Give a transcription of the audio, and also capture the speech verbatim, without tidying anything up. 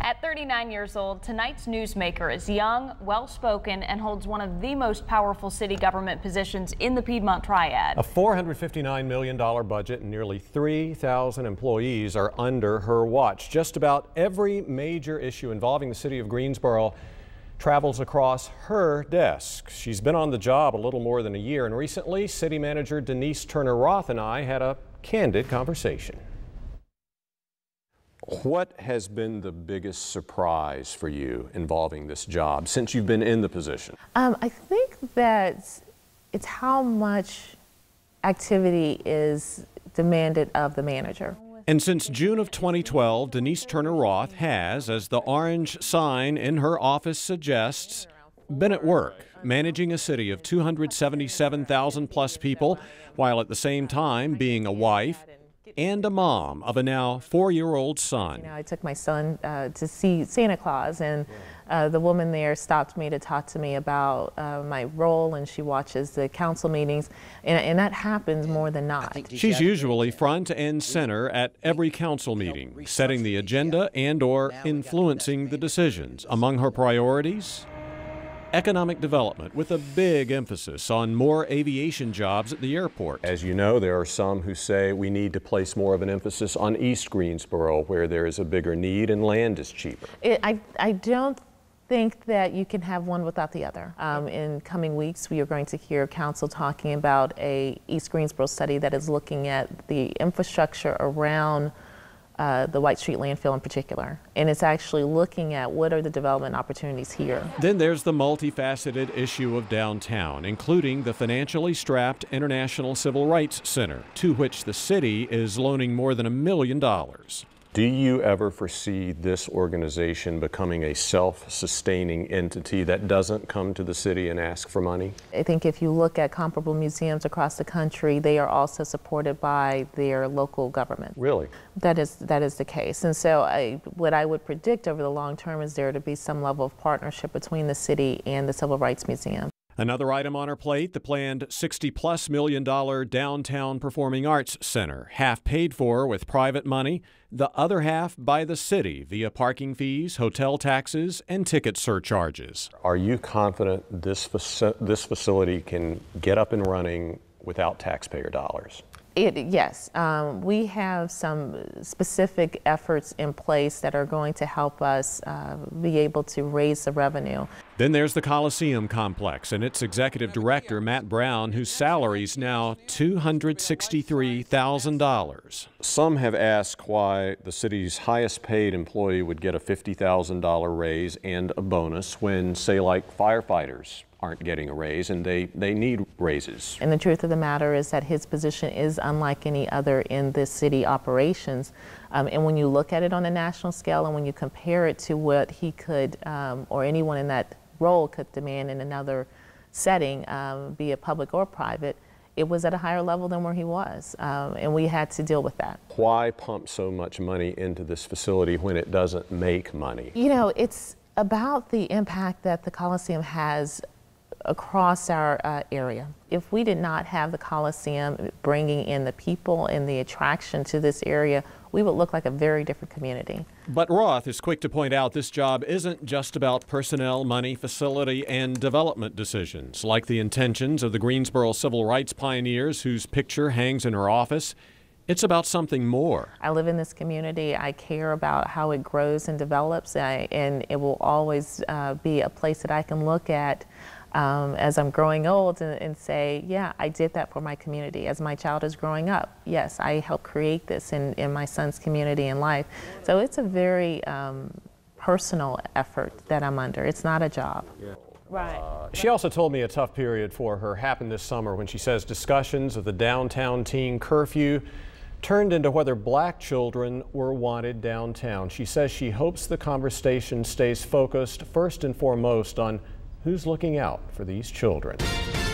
At thirty-nine years old, tonight's newsmaker is young, well-spoken, and holds one of the most powerful city government positions in the Piedmont Triad. A four hundred fifty-nine million dollar budget and nearly three thousand employees are under her watch. Just about every major issue involving the city of Greensboro travels across her desk. She's been on the job a little more than a year, and recently City Manager Denise Roth and I had a candid conversation. What has been the biggest surprise for you involving this job since you've been in the position? Um, I think that it's how much activity is demanded of the manager. And since June of twenty twelve, Denise Roth has, as the orange sign in her office suggests, been at work, managing a city of two hundred seventy-seven thousand plus people, while at the same time being a wife and a mom of a now four-year-old son. You know, I took my son uh, to see Santa Claus, and uh, the woman there stopped me to talk to me about uh, my role, and she watches the council meetings, and, and that happens more than not. She's usually front and center at every council meeting, setting the agenda and or influencing the decisions. Among her priorities, economic development, with a big emphasis on more aviation jobs at the airport. As you know, there are some who say we need to place more of an emphasis on East Greensboro, where there is a bigger need and land is cheaper. It, I, I don't think that you can have one without the other. Um, in coming weeks, we are going to hear council talking about a East Greensboro study that is looking at the infrastructure around Uh, the White Street landfill in particular, and it's actually looking at what are the development opportunities here. Then there's the multifaceted issue of downtown, including the financially strapped International Civil Rights Center, to which the city is loaning more than a million dollars. Do you ever foresee this organization becoming a self-sustaining entity that doesn't come to the city and ask for money? I think if you look at comparable museums across the country, they are also supported by their local government. Really? That is, that is the case. And so I, what I would predict over the long term is there to be some level of partnership between the city and the Civil Rights Museum. Another item on her plate, the planned sixty plus million dollar downtown performing arts center, half paid for with private money, the other half by the city via parking fees, hotel taxes, and ticket surcharges. Are you confident this faci- this facility can get up and running without taxpayer dollars? It, yes, um, we have some specific efforts in place that are going to help us uh, be able to raise the revenue. Then there's the Coliseum complex and its executive director, Matt Brown, whose salary is now two hundred sixty-three thousand dollars. Some have asked why the city's highest paid employee would get a fifty thousand dollar raise and a bonus when, say, like firefighters aren't getting a raise, and they, they need raises. And the truth of the matter is that his position is unlike any other in this city operations. Um, and when you look at it on a national scale and when you compare it to what he could, um, or anyone in that role could demand in another setting, um, be it public or private, it was at a higher level than where he was. Um, and we had to deal with that. Why pump so much money into this facility when it doesn't make money? You know, it's about the impact that the Coliseum has across our uh, area. If we did not have the Coliseum bringing in the people and the attraction to this area, we would look like a very different community. But Roth is quick to point out this job isn't just about personnel, money, facility, and development decisions, like the intentions of the Greensboro civil rights pioneers whose picture hangs in her office. It's about something more. I live in this community. I care about how it grows and develops, I, and it will always uh, be a place that I can look at Um, as I'm growing old and, and say, yeah, I did that for my community. As my child is growing up, yes, I helped create this in, in my son's community and life. So it's a very um, personal effort that I'm under. It's not a job. Yeah. Right. Uh, she also told me a tough period for her happened this summer when she says discussions of the downtown teen curfew turned into whether black children were wanted downtown. She says she hopes the conversation stays focused first and foremost on who's looking out for these children.